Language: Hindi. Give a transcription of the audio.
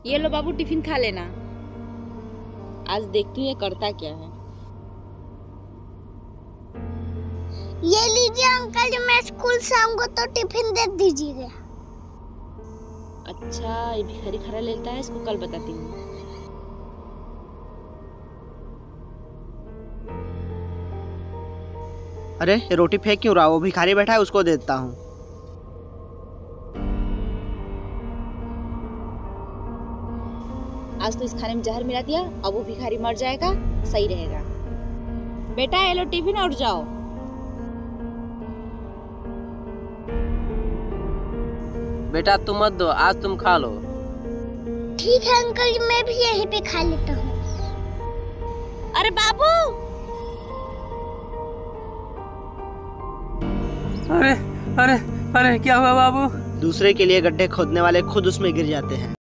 ये लो बाबू, टिफिन खा लेना। आज देखती हूँ ये करता क्या है। ये लीजिए अंकल जी, मैं स्कूल से आऊंगा तो टिफिन दे दीजिएगा। अच्छा, ये भिखारी खरा लेता है, इसको कल बताती हूँ। अरे ये रोटी फेंक क्यों रहा? वो भिखारी बैठा है, उसको देता हूँ। आज तो इस खाने में जहर मिला दिया, अब वो भिखारी मर जाएगा, सही रहेगा। बेटा ये लो टिफिन और जाओ। बेटा तुम मत दो, आज तुम खा लो। ठीक है अंकल जी, मैं भी यहीं पे खा लेता हूँ। अरे बाबू! अरे अरे अरे, क्या हुआ बाबू? दूसरे के लिए गड्ढे खोदने वाले खुद उसमें गिर जाते हैं।